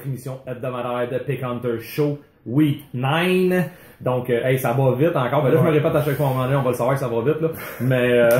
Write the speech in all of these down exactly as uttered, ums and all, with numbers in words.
émission hebdomadaire de Pick Hunter Show Week neuf. Donc, euh, hey, ça va vite encore. Mais là, je me répète à chaque fois à un moment donné, on va le savoir que ça va vite, là. Mais, euh,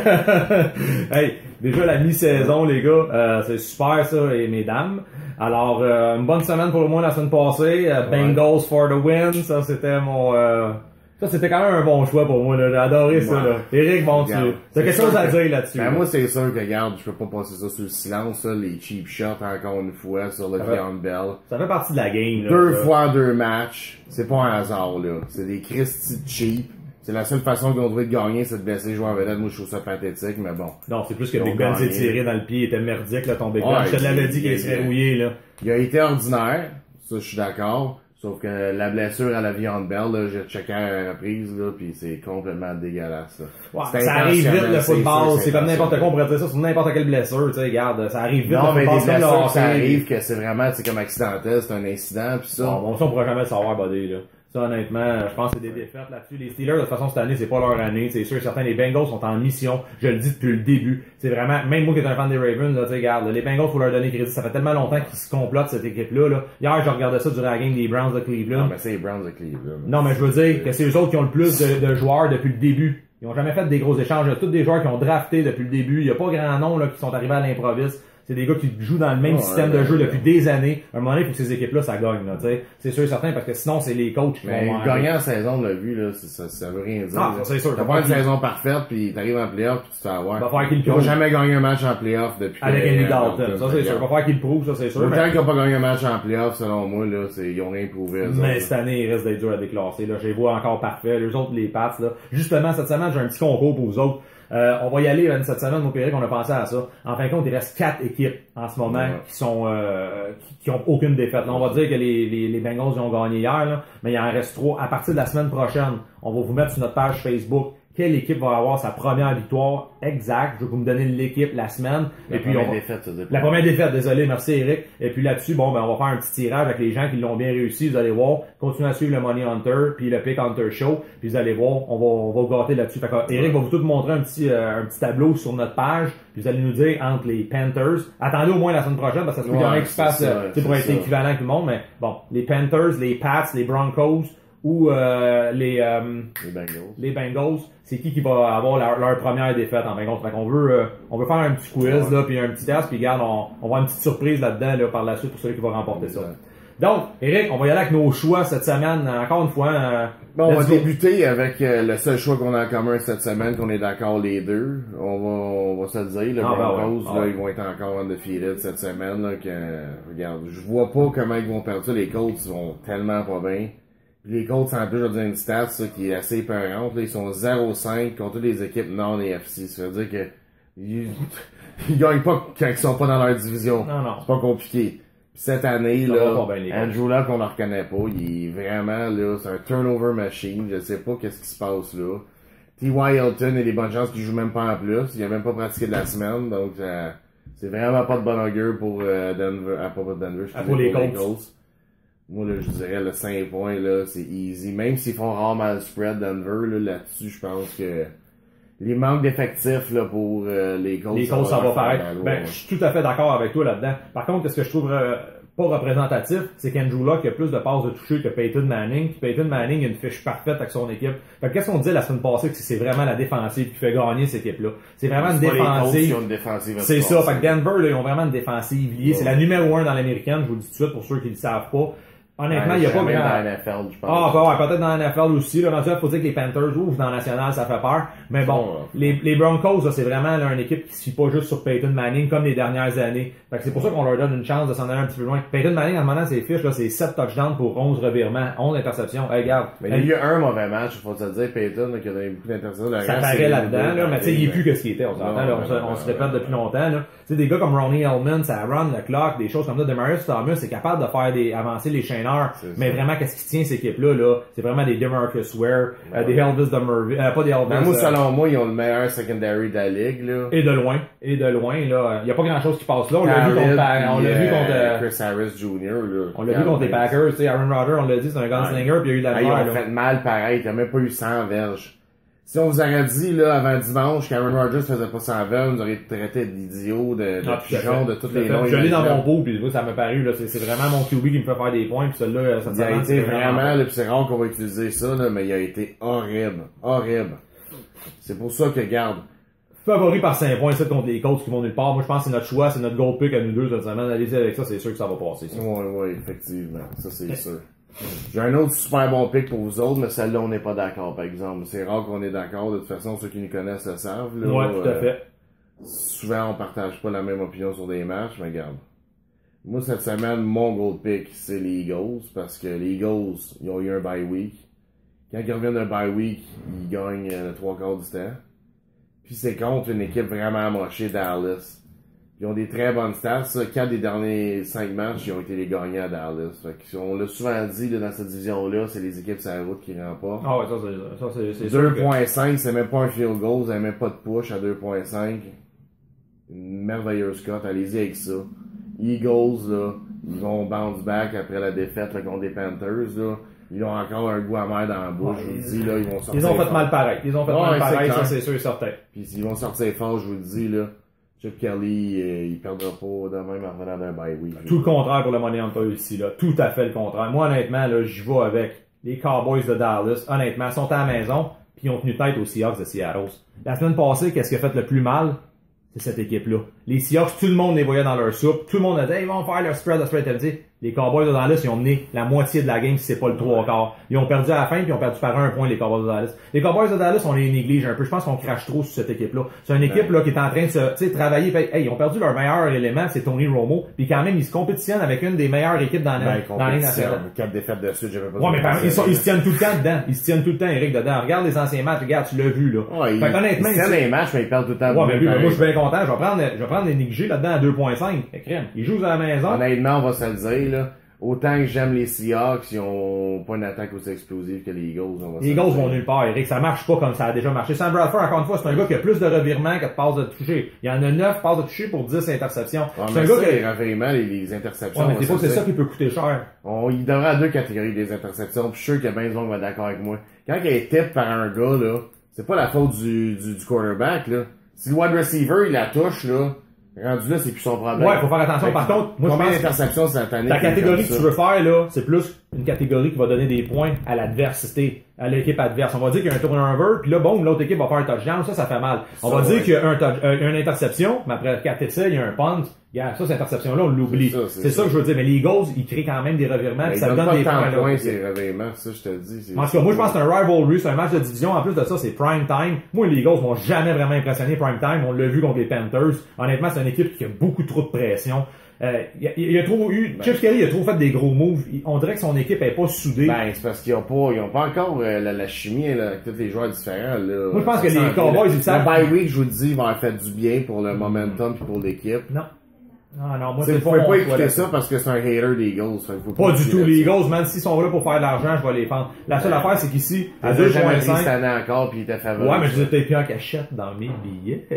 hey, déjà la mi-saison, les gars, euh, c'est super ça, et mesdames. Alors, euh, une bonne semaine pour le moins la semaine passée. Euh, Bengals for the win. Ça, c'était mon... Euh, ça, c'était quand même un bon choix pour moi, là. J'ai adoré ça, là. Eric, bon, tu as quelque chose à dire là-dessus. Ben, là. moi, c'est sûr que, regarde, je peux pas passer ça sur le silence, ça, les cheap shots, encore une fois, sur le Le'Veon Bell. Ça fait partie de la game, là. Deux ça. fois en deux matchs. C'est pas un hasard, là. C'est des Christy cheap. C'est la seule façon qu'ils ont trouvé de gagner, c'est de blesser les joueurs vedette. Moi, je trouve ça pathétique, mais bon. Non, c'est plus que Big Ben s'est tiré dans le pied, il était merdique, là, ton Big Ben. Ouais, Je te l'avais dit il- qu'il il- serait rouillé, là. Il a été ordinaire. Ça, je suis d'accord. Sauf que la blessure à la Le'Veon Bell, là, j'ai checké à la reprise, là, pis c'est complètement dégueulasse, là. Ouais, C'est ça arrive vite, le intentionnel, football. sûr, C'est comme n'importe intentionnel. quoi, on pourrait dire ça sur n'importe quelle blessure, tu sais, regarde, ça arrive vite, Non, le mais des football, c'est comme le blessures, ça hockey. arrive que c'est vraiment, c'est comme accidentel, c'est un incident, pis ça. Bon, bon, ça, on pourra jamais le savoir, buddy, là. Ça, honnêtement, je pense que c'est des défaites là-dessus. Les Steelers, de toute façon, cette année, c'est pas leur année. C'est sûr, certains, les Bengals sont en mission. Je le dis depuis le début. C'est vraiment, même moi qui est un fan des Ravens, là, tu sais, regarde, les Bengals, faut leur donner crédit. Ça fait tellement longtemps qu'ils se complotent, cette équipe-là, là. Hier, je regardais ça durant la game des Browns de Cleveland. Non, mais c'est les Browns de Cleveland. Non, mais je veux dire que c'est eux autres qui ont le plus de, de joueurs depuis le début. Ils ont jamais fait des gros échanges. Il y a tous des joueurs qui ont drafté depuis le début. Il y a pas grand nom, là, qui sont arrivés à l'improviste. C'est des gars qui jouent dans le même Oh, système ouais, de jeu ouais, depuis ouais. des années. À un moment donné, il faut que ces équipes-là, ça gagne, là, tu sais. C'est sûr et certain, parce que sinon, c'est les coachs qui Mais vont... gagner en saison, on l'a vu, là, ça, ça, ça veut rien dire. Ah, là. c'est sûr. T'as pas une saison parfaite, pis t'arrives en playoff, pis tu te fais avoir. Va falloir qu'il le Ils ont prouve. jamais gagné un match en playoff depuis Avec que- Andy euh, Dalton. donc, Ça, c'est sûr. Va falloir qu'ils le prouvent, ça, c'est sûr. Autant Mais, qu'ils ont pas gagné un match en playoff, selon moi, là, c'est, ils ont rien prouvé. eux mais autres, cette année, il reste d'être dur à déclasser, là. Je les vois encore parfaits. Les autres, les Pats, là. Justement, cette semaine, j'ai un petit concours pour vous autres. Euh, on va y aller, là, cette semaine, mon période, on a pensé à ça. En fin de compte, il reste quatre équipes en ce moment Ouais. qui sont euh, qui, qui ont aucune défaite. Là, on va dire que les, les, les Bengals ils ont gagné hier, là, mais il en reste trois. À partir de la semaine prochaine, on va vous mettre sur notre page Facebook quelle équipe va avoir sa première victoire exacte. Je vais vous me donner l'équipe la semaine. La et puis première on va... défaite, ça dépend. La première défaite, désolé, merci Eric. Et puis là-dessus, bon, ben on va faire un petit tirage avec les gens qui l'ont bien réussi. Vous allez voir, continuez à suivre le Money Hunter, puis le Pick Hunter Show, puis vous allez voir, on va, on va gâter là-dessus. Fait que Eric va vous tout montrer un petit, euh, un petit tableau sur notre page, puis vous allez nous dire entre les Panthers. Attendez au moins la semaine prochaine, parce que ça se peut qu'il y en ait qui se Ouais, fasse, c'est ça, euh, tu sais, pour c'est être ça. équivalent avec tout le monde, mais bon, les Panthers, les Pats, les Broncos ou euh, les euh, Les Bengals. les Bengals, c'est qui qui va avoir leur, leur première défaite en fin de compte. Fait qu'on veut, euh, on veut faire un petit quiz, là, puis un petit test, puis regarde, on, on va avoir une petite surprise là-dedans, là, par la suite pour celui qui va remporter ça. Exact. Donc, Eric, on va y aller avec nos choix cette semaine. Encore une fois, euh, Bon, on va let's go. débuter avec euh, le seul choix qu'on a en commun cette semaine, qu'on est d'accord les deux. On va, on va se le dire, le Ah, ben Broncos, ouais. Ah, là, ouais. ils vont être encore undefeated cette semaine, là, que, regarde, je vois pas comment ils vont perdre ça. Les Colts vont tellement pas bien. Puis les Colts, en plus, je vais dire une stat, ça, qui est assez épeurante, là, ils sont zéro cinq contre toutes les équipes non-A F C. Ça veut dire que, ils, ils gagnent pas quand ils sont pas dans leur division. Non, non. C'est pas compliqué. Puis cette année, Ça là, va pas bien, les gars. Andrew Luck, on le reconnaît pas. Il est vraiment, là, c'est un turnover machine. Je sais pas qu'est-ce qui se passe là. T Y. Hilton, il y a des bonnes chances qu'il joue même pas en plus. Il a même pas pratiqué de la semaine. Donc, euh, c'est vraiment pas de bon augure pour euh, Denver. Ah, pas pour Denver, je Ah, pour les Colts. Moi, là, je dirais, le cinq points, là, c'est easy. Même s'ils font rarement le spread Denver, là, là-dessus, je pense que les manques d'effectifs, là, pour euh, les Colts. Les Colts, ça va faire paraître. la loi, Ben, ouais. je suis tout à fait d'accord avec toi là-dedans. Par contre, ce que je trouve euh, pas représentatif, c'est qu'Andrew Luck a plus de passes de toucher que Peyton Manning. Puis Peyton Manning a une fiche parfaite avec son équipe. Fait que qu'est-ce qu'on disait la semaine passée, que c'est vraiment la défensive qui fait gagner cette équipe-là. C'est vraiment une C'est pas les Colts qui défensive. ont une défensive C'est ça. efficace. Fait que Denver, là, ils ont vraiment une défensive liée. C'est la numéro un dans l'américaine, je vous le dis tout de suite pour ceux qui ne le savent pas. Honnêtement, il n'y a pas Jamais grand... dans la N F L, je pense. Ah, bah ouais, peut-être dans la N F L aussi. Là, il faut dire que les Panthers ouvrent dans la nationale, ça fait peur. Mais bon, Ouais. les, les Broncos, là, c'est vraiment là, une équipe qui se fie pas juste sur Peyton Manning comme les dernières années. Fait que c'est pour ça qu'on leur donne une chance de s'en aller un petit peu loin. Peyton Manning, en demandant ses fiches, là, c'est sept touchdowns pour onze revirements, onze interceptions. Hey, regarde. Mais il y a eu un mauvais match, faut te le dire, Peyton, là, qui a donné beaucoup d'interceptions. Le Ça reste, paraît c'est là-dedans, des là, mais tu sais, il est deux plus que ce qu'il était, on s'entend, Non, là, on, se, non, on non, se répète non, depuis non. longtemps, là. Tu sais, des gars comme Ronnie Hellman, ça run le clock, des choses comme ça. Demarius Thomas est capable de faire des, avancer les chaîneurs. C'est Mais ça. vraiment, qu'est-ce qui tient cette équipe-là, là? C'est vraiment des DeMarcus Ware, euh, des Elvis de Murray, euh, pas des Elvis. Ben, moi, euh, selon moi, ils ont le meilleur secondary de la ligue, là. et de loin, et de loin, là. Il y a pas grand chose qui passe là. On l'a vu contre, Khaled, on l'a vu puis, contre, euh, euh, Chris Harris junior, là. on l'a vu contre les Packers, tu sais, Aaron Rodgers, on l'a dit, c'est un gunslinger, puis il y a eu de la Ah, ils misère, ont là. fait mal pareil, t'as même pas eu cent verges. Si on vous aurait dit, là, avant dimanche, qu'Aaron Rodgers faisait pas cent vingt, vous auriez traité d'idiots, de, de Ah, pigeons, de tous les fait, noms. Je l'ai dans mon pot, puis ça m'a paru, là, c'est vraiment mon Q B qui me fait faire des points, puis celui-là, ça Il a me été vraiment, là, pis c'est rare qu'on va utiliser ça, là, mais il a été horrible. Horrible. C'est pour ça que, garde. Favori par cinq points, ça, contre les Colts qui vont nulle part. Moi, je pense que c'est notre choix, c'est notre gold pick à nous deux cette semaine. Allez-y avec ça, c'est sûr que ça va passer, ça. Oui, oui, effectivement. Ça, c'est sûr. J'ai un autre super bon pick pour vous autres, mais celle-là, on n'est pas d'accord, par exemple. C'est rare qu'on est d'accord. De toute façon, ceux qui nous connaissent le savent. Là, ouais, tout à fait. Euh, souvent, on partage pas la même opinion sur des matchs, mais regarde. Moi, cette semaine, mon gold pick, c'est les Eagles, parce que les Eagles, ils ont eu un bye week. Quand ils reviennent d'un bye week, ils gagnent le trois quarts du temps. Puis c'est contre une équipe vraiment amochée, Dallas. Ils ont des très bonnes stats. Quatre des derniers cinq matchs, ils ont été les gagnants à Dallas. Fait que, on l'a souvent dit là, dans cette division-là, c'est les équipes sur la route qui remportent. Ah ouais, ça c'est ça c'est c'est deux virgule cinq, que... c'est même pas un field goal, vous n'avez même pas de push à deux virgule cinq. Une merveilleuse cote, allez-y avec ça. Eagles, là, ils vont bounce back après la défaite là, contre les Panthers. Là. Ils ont encore un goût amer dans la bouche, ouais, je vous le dis, là, ils vont sortir. Ils ont fait fort. mal pareil. Ils ont fait ouais, mal pareil, ça c'est sûr et certain. Puis ils vont sortir fort, je vous le dis, là. Chip Kelly, euh, il perdra pas de même en revenant d'un bye week. Tout le contraire pour le Money Hunter ici, là. Tout à fait le contraire. Moi, honnêtement, là, j'y vais avec les Cowboys de Dallas. Honnêtement, ils sont à la maison, puis ils ont tenu tête aux Seahawks de Seattle. La semaine passée, qu'est-ce qui a fait le plus mal? C'est cette équipe-là. Les Seahawks, tout le monde les voyait dans leur soupe. Tout le monde a dit, hey, ils vont faire leur spread, leur spread. Les Cowboys de Dallas, ils ont mené la moitié de la game, si c'est pas le trois quarts. Ils ont perdu à la fin, puis ils ont perdu par un point, les Cowboys de Dallas. Les Cowboys de Dallas, on les néglige un peu. Je pense qu'on crache trop sur cette équipe-là. C'est une équipe, là, qui est en train de se, tu sais, travailler. Hey, ils ont perdu leur meilleur élément, c'est Tony Romo. Puis quand même, ils se compétitionnent avec une des meilleures équipes dans la, ben, dans la Ligue nationale. Quatre défaites de suite, j'avais pas Ouais, mais par, ils, sont, ils se tiennent tout le temps dedans. Ils se tiennent tout le temps, Eric, dedans. Regarde les anciens matchs. Regarde, tu l'as vu, là. Ouais, fait, ils, honnêtement, ils se tiennent les matchs, mais ils perdent tout le temps. Ouais, mais lui, moi, je suis bien content. Je vais prendre, je vais prendre les négligés là-dedans à deux virgule cinq. Ils jouent à la maison. Honnêtement, on va se le dire, là. Autant que j'aime les Seahawks, ils ont pas une attaque aussi explosive que les Eagles. On va les Eagles vont nulle part, Eric. Ça marche pas comme ça a déjà marché. Sam Bradford, encore une fois, c'est un gars qui a plus de revirements que de passes de toucher. Il y en a neuf passes de toucher pour dix interceptions. Ouais, c'est un ça, gars qui... les revirements, les, les interceptions. Ouais, mais c'est pas c'est ça qui peut coûter cher. On, il devrait avoir deux catégories des interceptions. Puis je suis sûr que ben va être d'accord avec moi. Quand il est tip par un gars, là, c'est pas la faute du, du, du quarterback, là. Si le wide receiver, il la touche, là, rendu là, c'est plus son problème. Ouais, faut faire attention. Par contre, moi, combien je pense d'interceptions cette année? La catégorie que tu veux faire, là, c'est plus une catégorie qui va donner des points à l'adversité, à l'équipe adverse. On va dire qu'il y a un turnover, puis là, bon, l'autre équipe va faire un touchdown, ça, ça fait mal. On ça, va ouais. dire qu'il y a un touch, euh, une interception, mais après quatre essais, il y a un punt. Yeah, ça, cette interception-là, on l'oublie. C'est ça, ça que je veux dire. Mais les Eagles, ils créent quand même des revirements, puis ça donne des points. De points ces revirements, ça, je te le dis. En tout cas, moi, je pense que c'est un rivalry, c'est un match de division. En plus de ça, c'est prime time. Moi, les Eagles m'ont jamais vraiment impressionné prime time. On l'a vu contre les Panthers. Honnêtement, c'est une équipe qui a beaucoup trop de pression. Euh, il, il y a trop eu, ben, Chip Kelly a trop fait des gros moves. On dirait que son équipe est pas soudée. Ben, c'est parce qu'ils ont pas, ils ont pas encore euh, la, la chimie, là, avec tous les joueurs différents, là. Moi, je pense que les Cowboys, ils savent. Le bye week, je vous le dis, va en faire du bien pour le momentum puis pour l'équipe. Non. Non, non, moi, c'est pas. Vous pouvez pas écouter ça parce que c'est un hater des Eagles. Pas, pas du tout, les Eagles, man. S'ils sont là pour faire de l'argent, je vais les prendre. La seule affaire, c'est qu'ici, à deux virgule cinq. cette année encore, puis il était favori. Ouais, mais je disais peut-être plus en cachette dans mes billets.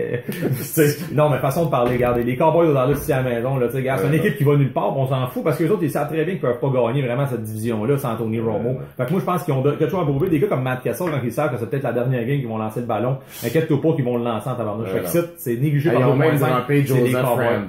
Non, mais façon de parler, regardez. Les Cowboys dans là, ici à la maison, là, tu sais, c'est une équipe qui va nulle part, on s'en fout parce que les autres, ils savent très bien qu'ils peuvent pas gagner vraiment cette division-là sans Tony Romo. Fait que moi, je pense qu'ils ont quelque chose à prouver. Des gars comme Matt Castle, quand ils savent que c'est peut-être la dernière game qu'ils vont lancer le ballon, inquiète-toi pas qu'ils vont le lancer en tabarnouche. Fait que ça, c'est négligé par deux virgule cinq. C'est les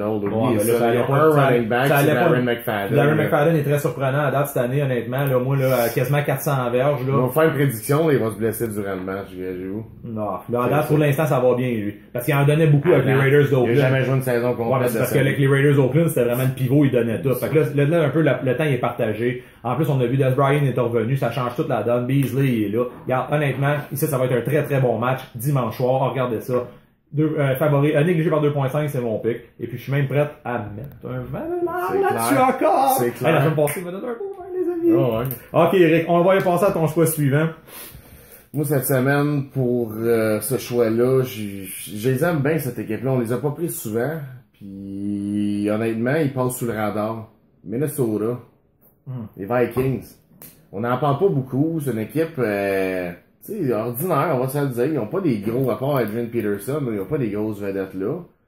Cowboys. Running back, ça c'est Darren McFadden. Darren McFadden est très surprenant à date cette année, honnêtement. Là, moi, là, quasiment quatre cents verges. Là. Ils vont faire une prédiction, là, il va se blesser durant le match, j'avoue. Non, là, à date, pour l'instant, ça va bien, lui. Parce qu'il en donnait beaucoup ah, avec non. les Raiders d'Oakland. Il a jamais joué une saison complète. Ouais, c'est parce qu'avec les Raiders d'Oakland, c'était vraiment le pivot, il donnait tout. Fait que là, là, là un peu, le, le temps est partagé. En plus, on a vu Des Bryant est revenu, ça change toute la donne. Beasley, il est là. Regarde, honnêtement, ici, ça va être un très très bon match. Dimanche soir, regardez ça. Deux, euh, favori, euh, négligé par deux virgule cinq, c'est mon pick. Et puis, je suis même prêt à mettre un vingt là-dessus encore. C'est clair. Hey, la semaine passée, me donne un beau vin, les amis. Oh, ouais. Ok, Eric, on va y passer à ton choix suivant. Moi, cette semaine, pour euh, ce choix-là, je les aime bien, cette équipe-là. On les a pas pris souvent. Puis, honnêtement, ils passent sous le radar. Minnesota. Mm. Les Vikings. On n'en parle pas beaucoup. C'est une équipe... Euh, tu sais, ordinaire, on va se le dire. Ils n'ont pas des gros, à part Adrian Peterson, ils n'ont pas des grosses vedettes là.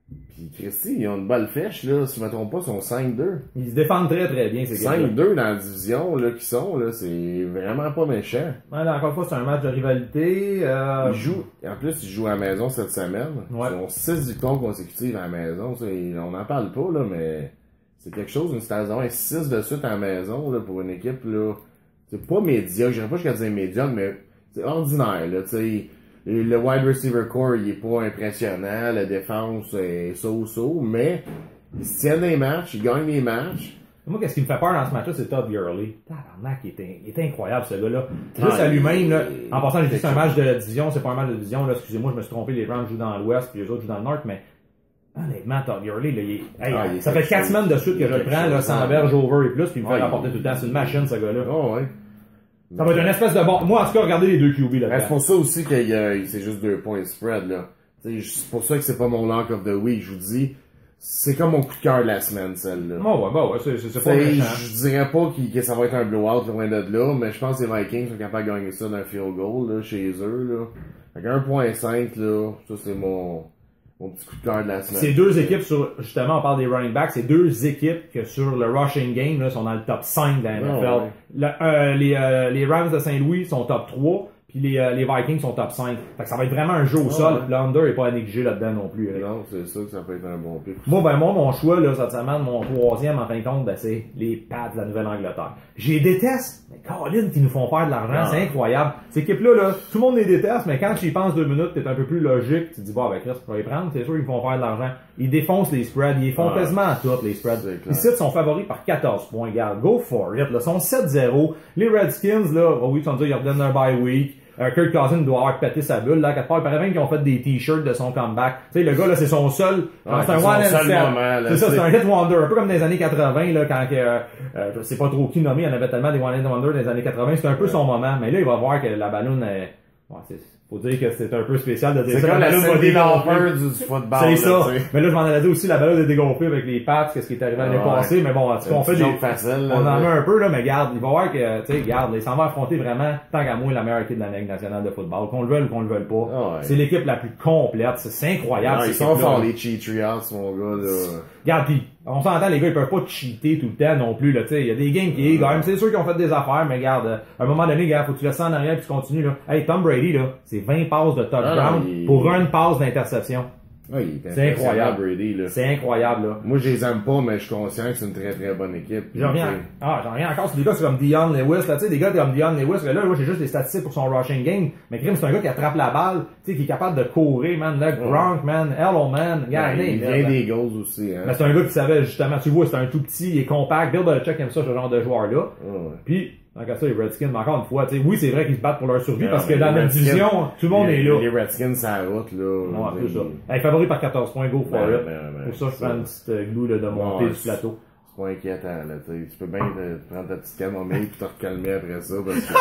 Puis Christy, ils ont une balle fèche, là, si je me trompe pas, ils sont cinq deux. Ils se défendent très très bien, ces gars. cinq deux dans la division, là, qui sont, là, c'est vraiment pas méchant. Ouais, là, encore une fois, c'est un match de rivalité. Euh... Ils jouent, en plus, ils jouent à la maison cette semaine. Ouais. Ils ont six victoires consécutives à la maison. Ça, on n'en parle pas, là, mais c'est quelque chose, une station, six de suite à la maison, là, pour une équipe, là. C'est pas médiocre, je dirais pas jusqu'à dire médiocre, mais c'est ordinaire, là, tu sais. Le wide receiver core, il est pas impressionnant, la défense est so-so, mais ils se tiennent des matchs, ils gagnent des matchs. Moi, qu'est-ce qui me fait peur dans ce match-là, c'est Todd Gurley. Tabarnak, il est, il est incroyable, ce gars-là. Juste ah, à lui-même, là. En passant, j'ai dit c'est un match de division, c'est pas un match de division, là. Excusez-moi, je me suis trompé, les Rams jouent dans l'ouest, puis les autres jouent dans le nord, mais honnêtement, Todd Gurley, là, il est, hey, ah, il ça fait quatre semaines de suite que je le prends, là, sans verge over et plus, puis il me fait ah, rapporter il... tout le temps. C'est une machine, ce gars-là. Oh, ouais. Ça va être une espèce de bon. Moi, en tout cas, regardez les deux Q B là. C'est pour ça aussi que c'est juste deux points spread, là. C'est pour ça que c'est pas mon lock of the week, je vous dis. C'est comme mon coup de cœur de la semaine, celle-là. Oh, ouais, bah ouais, c'est, c'est pas méchant. Je dirais pas que ça va être un blowout loin de là, mais je pense que les Vikings sont capables de gagner ça d'un field goal, là, chez eux, là. Avec un virgule cinq, là, ça c'est mon, mon petit coup de cœur de la semaine. C'est deux équipes sur, justement, on parle des running backs, c'est deux équipes que sur le rushing game, là, sont dans le top cinq de la N F L. Oh, ouais. le, euh, les, euh, les Rams de Saint-Louis sont top trois. Puis les, euh, les Vikings sont top cinq. Fait que ça va être vraiment un jeu au oh, sol. Ouais. Le under est pas à négliger là-dedans non plus. Hein. Non, c'est ça que ça peut être un bon pick. Moi, ben moi, mon choix, là, cette semaine, mon troisième, en fin de compte, ben, c'est les Pats de la Nouvelle-Angleterre. Je les déteste, mais Colin, qui nous font faire de l'argent, ah. c'est incroyable. Ces équipes-là, là, tout le monde les déteste, mais quand tu y penses deux minutes, t'es un peu plus logique, tu te dis, bon, ben, Chris, tu vas les prendre, c'est sûr qu'ils font faire de l'argent. Ils défoncent les spreads, ils font ah. quasiment toutes les spreads. Ici, ils sont favoris par quatorze points, regarde, go for it, là, ils sont sept zéro. Les Redskins, là, oh oui, tu vas me dire, ils redonnent un bye week. Euh, Kirk Cousins doit avoir pété sa bulle, là, quelque part. Il paraît même qu'ils ont fait des t-shirts de son comeback. Tu sais, le gars, là, c'est son seul, ah, c'est un one and set. C'est ça, c'est un hit wonder. Un peu comme dans les années quatre-vingts, là, quand, euh, euh, je sais pas trop qui nommé, il y en avait tellement des one and wonder dans les années quatre-vingts. C'était un peu son moment. Mais là, il va voir que la ballonne est, ouais, c'est, faut dire que c'est un peu spécial de dire c'est ça. C'est comme la Cindy Lauper du football. C'est ça. Là, mais là, je m'en allais dire aussi, la ballonne est dégonflée avec les Pats, qu'est-ce qui est arrivé l'année ouais. passée. Mais bon, en tout cas, on fait des, facile, là, on en ouais. met un peu, là, mais garde, il va voir que, tu sais, garde, il s'en va affronter vraiment, tant qu'à moi, la meilleure équipe de la Ligue nationale de football. Qu'on le veuille ou qu'on le veuille pas. Ouais. C'est l'équipe la plus complète. C'est incroyable. Ouais, ils sont forts, les cheat trios, mon gars, là. Regarde, pis, on s'entend, les gars, ils peuvent pas cheater tout le temps non plus, là, tu sais. Il y a des games qui, quand même, c'est sûr qu'ils ont fait des affaires, mais regarde, à un moment donné, regarde, faut que tu laisses ça en arrière puis tu continues, là. Hey, Tom Brady, là, c'est vingt passes de touchdown ah, il... pour une passe d'interception. Oui, c'est incroyable. Brady, là. C'est incroyable, là. Moi, je les aime pas, mais je suis conscient que c'est une très très bonne équipe. J'en reviens, ah, j'en reviens encore sur des gars comme Dion Lewis, là, tu sais, des gars comme Dion Lewis, là, là, moi, j'ai juste des statistiques pour son rushing game, mais Grim, c'est un gars qui attrape la balle, tu sais, qui est capable de courir, man, là, Gronk, man, Hello, man, regarde, il vient des goals aussi, hein. Mais c'est un gars qui savait, justement, tu vois, c'est un tout petit, il est compact, Bill Belichick aime ça, ce genre de joueur-là. Ouais. Puis, donc à ça, les Redskins, mais encore une fois, tu sais, oui, c'est vrai qu'ils se battent pour leur survie, parce que dans la division, tout le monde les, est là. Les Redskins, ça route, là. Ouais, c'est ça. Hey, favori par quatorze points, go for ben, it. Ben, ben, pour ça, je prends une petite glue, là, de monter ouais, du plateau. C'est pas inquiétant, là, tu tu peux bien te prendre ta petite camomille pis te recalmer après ça, parce que...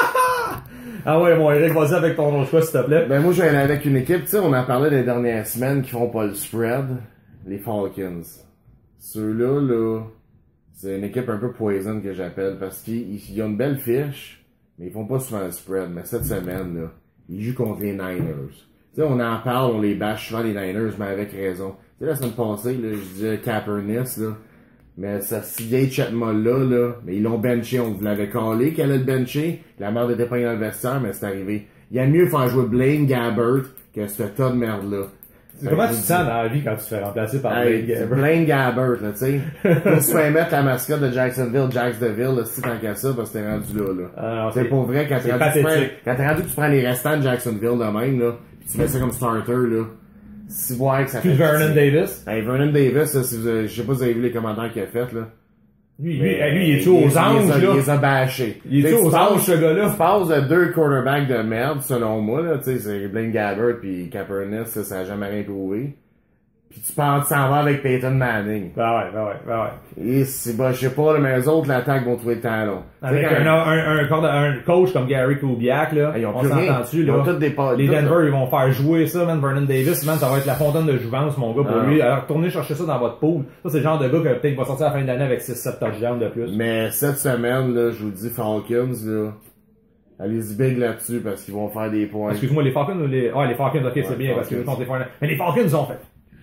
Ah ouais, mon Eric, vas-y avec ton autre choix, s'il te plaît. Ben, moi, je vais aller avec une équipe, tu sais, on en parlait des dernières semaines qui font pas le spread. Les Falcons. Ceux-là, là, c'est une équipe un peu poison que j'appelle, parce qu'ils ont une belle fiche. Mais ils font pas souvent le spread. Mais cette semaine, là, ils jouent contre les Niners. Tu sais, on en parle, on les bâche souvent les Niners, mais avec raison. Tu sais, la semaine passée, là, je disais Kaepernick, là. Mais ça, si vieille Chatmol-là, là, mais ils l'ont benché, on vous l'avait collé qu'elle allait le bencher. La merde était pas dans le vestiaire, mais c'est arrivé. Il y a mieux faire jouer Blaine Gabbert que ce tas de merde-là. Comment tu te sens dans la vie quand tu te fais remplacer par hey, Blaine Gabbert? Blaine Gabbert, là, tu sais. Pour se faire mettre la mascotte de Jacksonville, Jax DeVille, là, si tant qu'à ça, parce que t'es rendu là, là. Ah, c'est pour vrai, quand t'es rendu, quand t'es rendu que tu prends les restants de Jacksonville de même, là, pis tu mets ça comme starter, là. Si vous voyez que ça fait... Puis Vernon Davis? Hey, Vernon Davis, là, si vous avez, je sais pas si vous avez vu les commentaires qu'il a fait, là. Lui, lui, lui, lui, il est tout aux anges, là. Il les a bâchés. Il est tout aux anges, ce gars-là. Tu passes de deux quarterbacks de merde, selon moi, là, tu sais, c'est Blaine Gabbert pis Kaepernick, ça, ça a jamais rien prouvé. Pis tu penses s'en va avec Peyton Manning. Ben ouais, ben ouais, ben ouais. Et c'est, bah, je sais pas, mais eux autres, l'attaque vont trouver le temps long. Avec un, un, un, un, coach comme Gary Kubiak, là. Ils ont on s'entend-tu, là. Ils des les Denver, ils vont faire jouer ça, man. Vernon Davis, man, ça va être la fontaine de jouvence, mon gars, pour ah. lui. Alors, retournez chercher ça dans votre pool. Ça, c'est le genre de gars que peut-être va sortir à la fin de l'année avec six sept touchdowns de plus. Mais cette semaine, là, je vous dis, Falcons, là. Allez-y big là-dessus parce qu'ils vont faire des points. Excuse-moi, les Falcons ou les... Ah, les Falcons, ok, ouais, c'est bien, parce que contre les Falcons. Mais les Falcons, ils ont fait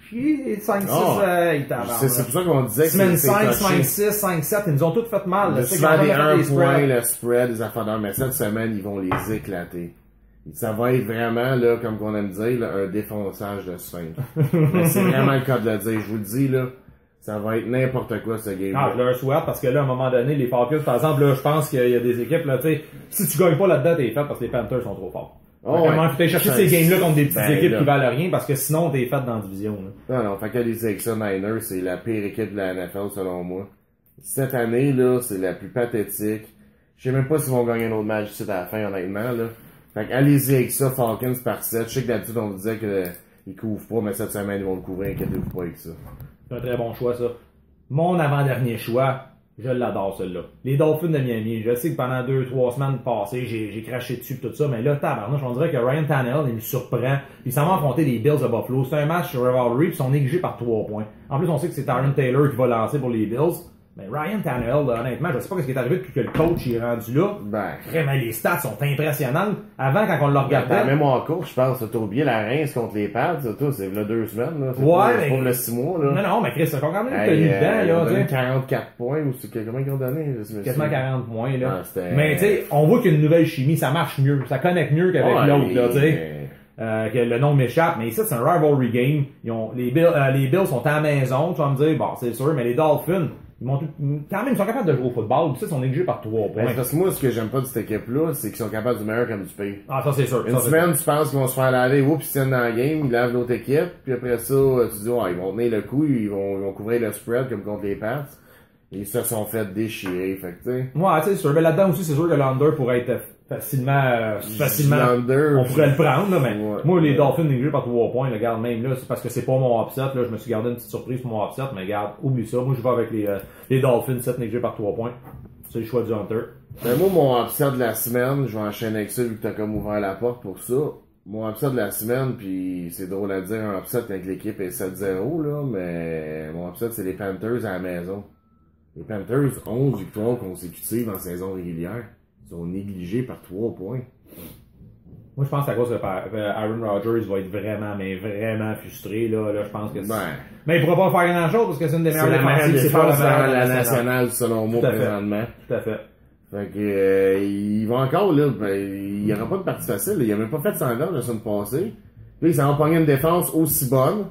chier. cinq six, Oh, euh, ils c'est c'est pour ça qu'on disait que Semaine c'est cinq, c'est cinq six, cinq sept, ils nous ont tous fait mal. Le C'est souvent qu'ils ont des jamais un fait des point, spreads. le spread, les affaires d'heure, mais cette semaine, ils vont les éclater. Ça va être vraiment, là, comme qu'on aime dire, là, un défonçage de sphinx. Mais c'est vraiment le cas de le dire. Je vous le dis, là, ça va être n'importe quoi, ce game-là. Ah, je leur souhaite, parce que là, à un moment donné, les Falcons, par exemple, là, je pense qu'il y a des équipes, là, tu sais, si tu gagnes pas là-dedans, t'es fait parce que les Panthers sont trop forts. Oh, Fait que, ouais. comment, faut aller chercher ces games-là contre des petites Ben, équipes là. qui valent rien, parce que sinon, t'es fait dans la division, là. Non, non, fait qu'à les avec ça, Niners, c'est la pire équipe de la N F L, selon moi. Cette année, là, c'est la plus pathétique. Je sais même pas s'ils vont gagner un autre match ici à la fin, honnêtement, là. Fait que allez-y avec ça, Falcons par sept. Je sais que d'habitude, on vous disait qu'ils couvrent pas, mais cette semaine, ils vont le couvrir, inquiétez-vous pas avec ça. C'est un très bon choix, ça. Mon avant-dernier choix, je l'adore, celui-là. Les Dolphins de Miami. Je sais que pendant deux, trois semaines passées, j'ai, j'ai craché dessus pis tout ça, mais là, tabarnouche, on dirait que Ryan Tannehill, il me surprend. Il s'en va affronter les Bills de Buffalo. C'est un match sur Rivalry, pis ils sont négligés par trois points. En plus, on sait que c'est Tyron Taylor qui va lancer pour les Bills. Mais Ryan Tannehill, là, honnêtement, je sais pas ce qui est arrivé depuis que le coach est rendu là. Ben. Vraiment, les stats sont impressionnantes. Avant, quand on le regardait. Dans même en cours, je pense, t'as oublié la Reims contre les Pats, ça, tout, c'est là deux semaines, là. C'est Ouais, pas, mais- c'est pas le six mois, là. Non, non, mais Chris, ça compte quand même Hey, tenu euh, dedans, ils ont là, donné tu sais. quarante-quatre points, ou c'est comment ils ont donné, je me Quasiment souviens. quarante points, là. Ah, c'était- Mais, tu sais, on voit qu'il y a une nouvelle chimie, ça marche mieux, ça connecte mieux qu'avec Ouais, l'autre, là, tu sais. mais- Euh, que le nom m'échappe, mais ici, c'est un rivalry game. Ils ont, les Bills, euh, les Bills sont à la maison, tu vas me dire, bon, c'est sûr, mais les Dolphins, ils m'ont tout, quand même, ils sont capables de jouer au football, tu sais, ils sont négligés par trois points. Ben, parce que moi, ce que j'aime pas de cette équipe-là, c'est qu'ils sont capables du meilleur comme du pire. Ah, ça, c'est sûr. Une ça, c'est semaine, tu penses qu'ils vont se faire laver, oups, ils se tiennent dans la game, ils lavent l'autre équipe, puis après ça, tu dis, ouais, ils vont tenir le coup, ils vont, ils vont couvrir le spread comme contre les Pats. Ils se sont fait déchirer, fait que, tu sais. sûr. Ouais, tu sais, c'est sûr. Mais là-dedans aussi, c'est sûr que l'under pourrait être facilement, euh, facilement, L'under, on pourrait le prendre, là, mais Ouais. moi, les Dolphins négligés par trois points, regarde, même là, c'est parce que c'est pas mon upset, là, je me suis gardé une petite surprise pour mon upset, mais regarde, oublie ça. Moi, je vais avec les, euh, les Dolphins, sept négligés par trois points. C'est le choix du Hunter. Ben, moi, mon upset de la semaine, je vais enchaîner avec ça vu que t'as comme ouvert la porte pour ça. Mon upset de la semaine, puis c'est drôle à dire un upset quand l'équipe est sept zéro, là, mais mon upset, c'est les Panthers à la maison. Les Panthers, onze victoires consécutives en saison régulière. Ils sont négligés par trois points. Moi, je pense que à cause de par- euh, Aaron Rodgers va être vraiment, mais vraiment frustré, là. Là, je pense que c'est... Ben, Mais il pourra pas faire grand chose parce que c'est une des c'est meilleures la meilleure défensives, c'est pas la défense meilleure dans la nationale. nationale, selon moi, Tout à fait. présentement. Tout à fait. Fait que, euh, il va encore, là, ben, il y aura pas de partie facile, là. Il a même pas fait cent verges la semaine passée. Là, il s'en va pogner une défense aussi bonne.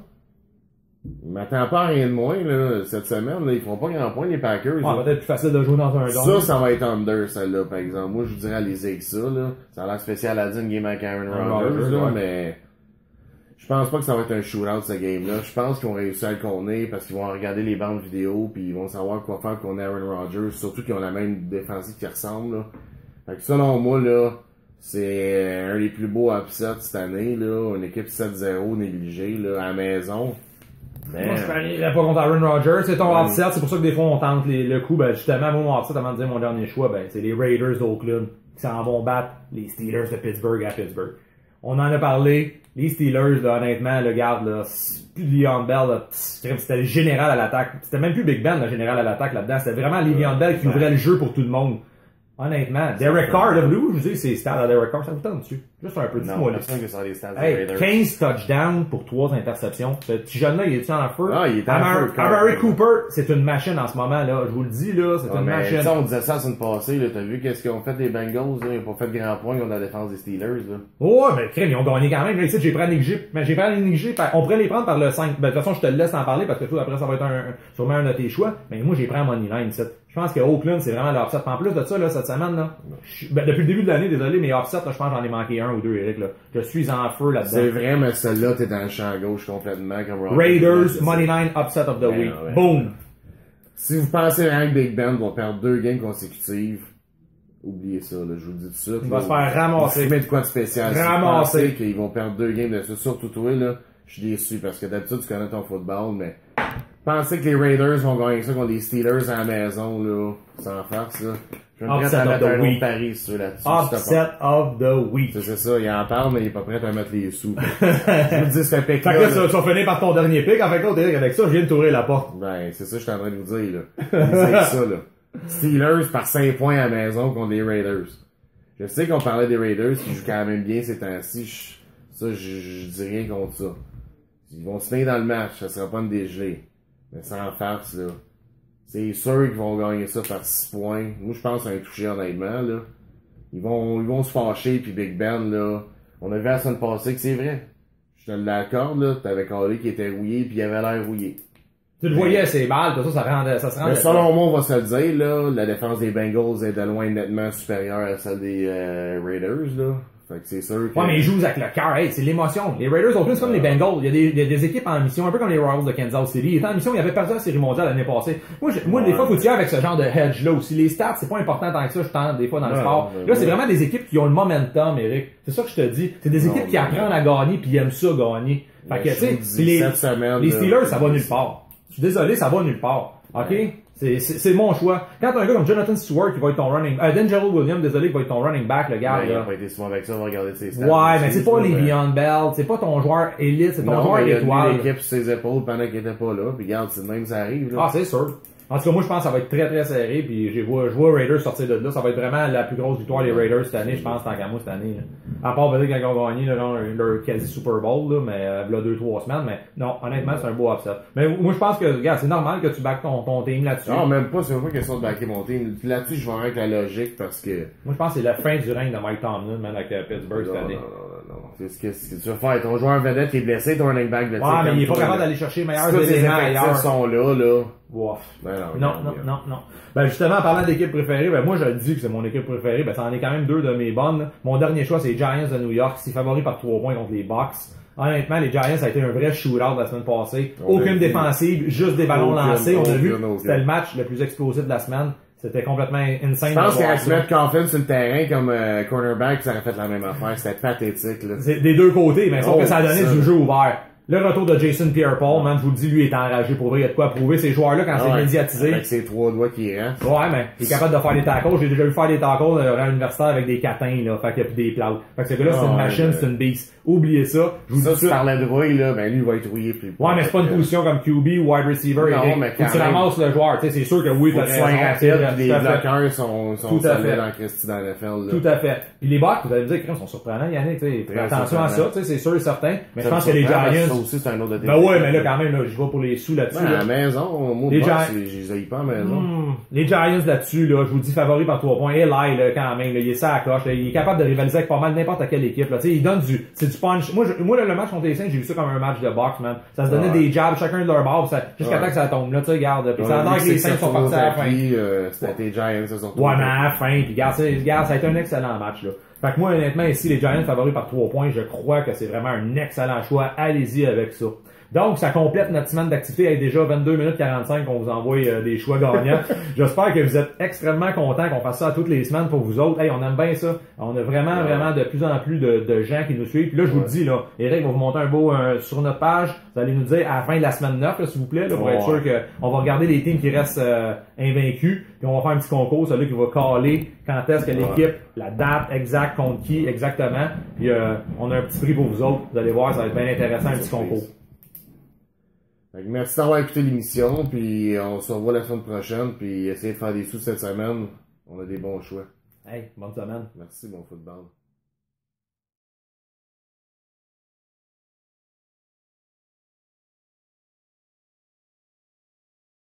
Il m'attend pas à rien de moins, là, cette semaine, là. Ils feront pas grand point, les Packers. Ouais, là. peut-être plus facile de jouer dans un don. Ça, ça va être under, celle-là, par exemple. Moi, je vous dirais, allez-y avec ça, là. Ça a l'air spécial à dire une game avec Aaron Aaron Rodgers, Rodgers, là, ouais. mais je pense pas que ça va être un shootout, ce game-là. Je pense qu'ils vont réussir à le contenir parce qu'ils vont regarder les bandes vidéo puis ils vont savoir quoi faire qu'on Aaron Rodgers, surtout qu'ils ont la même défensive qui ressemble, là. Fait que selon moi, là, c'est un des plus beaux upsets cette année, là. Une équipe sept zéro négligée, là, à la maison. Moi, je Man. parierais pas contre Aaron Rodgers. C'est ton Ouais. upset. C'est pour ça que des fois, on tente les- le coup. Ben, justement, moi, mon upset, avant de dire mon dernier choix, ben, c'est les Raiders d'Oakland qui s'en vont battre les Steelers de Pittsburgh à Pittsburgh. On en a parlé. Les Steelers, là, honnêtement, le garde, là, c'est plus Le'Veon Bell, là, c'était le général à l'attaque. C'était même plus Big Ben, le général à l'attaque là-dedans. C'était vraiment Le'Veon Bell qui ouvrait le jeu pour tout le monde. Honnêtement, Derek Carr, là, vous, je vous dis, c'est stats à Derek Carr, ça vous tente dessus. Juste un peu, Non, dis-moi là. personne que ça a les stats des Hey, Raiders. quinze touchdowns pour trois interceptions. Ce petit jeune-là, il est-tu en feu? Ah, il est en Amar- feu, Carr. Amari Cooper, c'est une machine en ce moment, là. Je vous le dis, là, c'est Ouais, une mais machine. ça, on disait ça la semaine passée, là. T'as vu qu'est-ce qu'ils ont fait les Bengals, là? Ils ont pas fait de grands points contre la défense des Steelers, là. Ouais, mais crème, ils ont gagné quand même. Là, ici, j'ai pris à négliger. Mais j'ai pris à négliger. par- On pourrait les prendre par le cinq. Ben, de toute façon, je te le laisse en parler parce que tout après, ça va être un, sûrement un de tes choix. Mais moi, j'ai pris à Moneyline, ici. Je pense que Oakland, c'est vraiment leur upset. En plus de ça, là, cette semaine, là, je- ben, depuis le début de l'année, désolé, mais upset, là, je pense que j'en ai manqué un ou deux, Eric, là. Je suis en feu là-dedans. C'est vrai, mais celle-là, t'es dans le champ gauche complètement, comme Robert. Raiders, Moneyline, upset of the Ben, week. ouais. Boom! Si vous pensez vraiment que Big Ben va perdre deux games consécutives, oubliez ça, là, je vous le dis tout de suite. Il va se faire ramasser. Vous de quoi de spécial. Si vous Ramasser. pensez qu'ils vont perdre deux games de ça, surtout toi, là, je suis déçu parce que d'habitude, tu connais ton football, mais pensez que les Raiders vont gagner ça contre les Steelers à la maison, là, sans farce, là. Je vais me Upset prêt à of mettre the un autre week. pari sur là-dessus. s'il te plaît. Upset of the week. C'est c'est ça, il en parle, mais il est pas prêt à mettre les sous. Je vous dis, c'est un pic Fait que là, tu vas finir par ton dernier pick. En fait, compte, Eric, avec ça, je viens de t'ouvrir la porte. Ben, c'est ça que je suis en train de vous dire, là. C'est ça, là. Steelers par cinq points à la maison contre les Raiders. Je sais qu'on parlait des Raiders qui jouent quand même bien ces temps-ci. Je- Ça, je, je dis rien contre ça. Ils vont se tenir dans le match, ça sera pas une dégelée. Mais sans farce, là. C'est sûr qu'ils vont gagner ça par six points. Moi, je pense à un touché, honnêtement, là. Ils vont, ils vont se fâcher, puis Big Ben, là. On a vu la semaine passée que c'est vrai. Je te l'accorde, là. T'avais Carly qui était rouillé, puis il avait l'air rouillé. Tu le voyais assez mal, tout ça, ça rendait, ça se rendait. Mais selon moi, on va se le dire, là, la défense des Bengals est de loin nettement supérieure à celle des euh, Raiders, là. Fait que c'est sûr que... Ouais, mais ils jouent avec le cœur, hey, c'est l'émotion. Les Raiders sont plus comme les Bengals. Il y, a des, il y a des équipes en mission, un peu comme les Royals de Kansas City. Ils étaient en mission, ils avaient perdu la série mondiale l'année passée. Moi, je, moi, ouais, des fois, faut tirer avec ce genre de hedge-là aussi. Les stats, c'est pas important tant que ça, je tente des fois dans le ouais, sport. Là, c'est vraiment des équipes qui ont le momentum, Eric. C'est ça que je te dis. C'est des équipes non, qui apprennent à gagner puis ils aiment ça gagner. Fait que, tu sais, les, les Steelers, ça va nulle part. Je suis désolé, ça va nulle part. OK? Ouais. C'est mon choix. Quand t'as un gars comme Jonathan Stewart qui va être ton running... Euh, D'Angelo Williams, désolé, qui va être ton running back, le gars. Ouais, il a pas été souvent avec ça, on va regarder ses stats. Ouais, mais c'est pas les Le'Veon Bell, c'est pas ton joueur élite, c'est ton non, joueur étoile. Il a l'équipe sur ses épaules pendant qu'il était pas là, puis regarde, c'est de même ça arrive. Là. Ah, c'est sûr. En tout cas, moi, je pense que ça va être très, très serré, puis je vois, je vois Raiders sortir de là. Ça va être vraiment la plus grosse victoire des Raiders cette année, je pense, tant qu'à moi, cette année. Là. À part peut-être quand ils ont gagné, là, genre, leur quasi Super Bowl, là, mais, euh, là, deux, trois semaines, mais non, honnêtement, c'est un beau upset. Mais moi, je pense que, regarde, c'est normal que tu backes ton, ton team là-dessus. Non, même pas, c'est même pas question de backer mon team. Là-dessus, je vais avec la logique parce que... Moi, je pense que c'est la fin du règne de Mike Tomlin, même avec euh, Pittsburgh cette année. Non, non, non, non. C'est ce que, ce que tu vas faire. Ton joueur vedette qui est blessé, ton running back blessé. Ouais, mais il est pas capable d'aller chercher les meilleurs éléments ailleurs. Les sont là, là. Wow. Ben non, non, non, non, non. Ben justement, en parlant d'équipe préférée, ben moi je le dis que c'est mon équipe préférée, ben ça en est quand même deux de mes bonnes. Mon dernier choix, c'est les Giants de New York, c'est favori par trois points contre les Bucks. Honnêtement, les Giants, ça a été un vrai shootout la semaine passée. On Aucune défensive, juste des ballons aucune, lancés. On a vu, c'était le match le plus explosif de la semaine. C'était complètement insane. Je pense qu'à se mettre Coffin sur le terrain comme euh, cornerback, ça aurait fait la même affaire. C'était pathétique, là. C'est des deux côtés, mais sauf oh, que ça a donné ça. du jeu ouvert. Le retour de Jason Pierre-Paul, man, je vous le dis, lui est enragé pour vrai, il y a de quoi prouver. Ces joueurs-là, quand ah c'est ouais, médiatisé. Avec ses trois doigts qui restent. Ouais, mais il est capable de faire des tacos. J'ai déjà vu faire des tacos à l'universitaire avec des catins, là. Fait qu'il y a des plats. Fait que ce gars-là, c'est une machine, ouais, c'est une beast. Oubliez ça. Je vous ça, dis si tu parlais de rouille, là, ben lui, il va être rouillé plus. Ouais, mais c'est pas une position comme Q B ou wide receiver. Non, mais quand tu ramasses le joueur, tu sais, c'est sûr que oui, t'as raison. Rapide, les bloqueurs sont, sont solides dans Christy dans la N F L, là. Tout à fait. Puis les Bucks, vous allez me dire, ils sont surprenants, Yannick, tu sais. Attention à ça, tu sais, c'est sûr et certain. Mais je pense que les Giants. Ça aussi, c'est un autre ouais, mais là, quand même, là, je vais pour les sous là-dessus. Ben, là. à la maison, moi, les Giants, je les aille pas à la maison. Mmh. Les Giants là-dessus, là, je vous dis favori par trois points. Eli, là, quand même, là, il est ça à la cloche, là, il est capable de rivaliser avec pas mal n'importe quelle équipe, là. Tu sais, il donne du, c'est du punch. Moi, je, moi, là, le match contre les Saints, j'ai vu ça comme un match de boxe, man. Ça se donnait ouais. des jabs, chacun de leur barre, jusqu'à ouais. temps que ça tombe, là, tu sais, regarde. Puis ça a l'air que les Saints sont partis à la fin. Euh, C'était tes Giants, ça sont ouais, mais à la fin, puis regarde, regarde, ça a été un excellent match, là. Fait que moi, honnêtement, ici, les Giants favoris par trois points, je crois que c'est vraiment un excellent choix. Allez-y avec ça. Donc, ça complète notre semaine d'activité avec déjà vingt-deux minutes quarante-cinq qu'on vous envoie euh, des choix gagnants. J'espère que vous êtes extrêmement contents qu'on fasse ça toutes les semaines pour vous autres. Hey, on aime bien ça. On a vraiment, ouais. vraiment de plus en plus de, de gens qui nous suivent. Puis là, je vous ouais. le dis, là, Eric va vous monter un beau euh, sur notre page. Vous allez nous dire à la fin de la semaine neuf, s'il vous plaît, là, pour ouais. être sûr qu'on va regarder les teams qui restent euh, invaincus. Puis on va faire un petit concours, celui qui va caler quand est-ce que l'équipe, ouais. la date exacte, contre qui exactement. Puis euh, on a un petit prix pour vous autres. Vous allez voir, ça va être bien intéressant, un petit concours. Merci d'avoir écouté l'émission, puis on se revoit la semaine prochaine, puis essayez de faire des sous cette semaine. On a des bons choix. Hey, bonne semaine. Merci, bon football.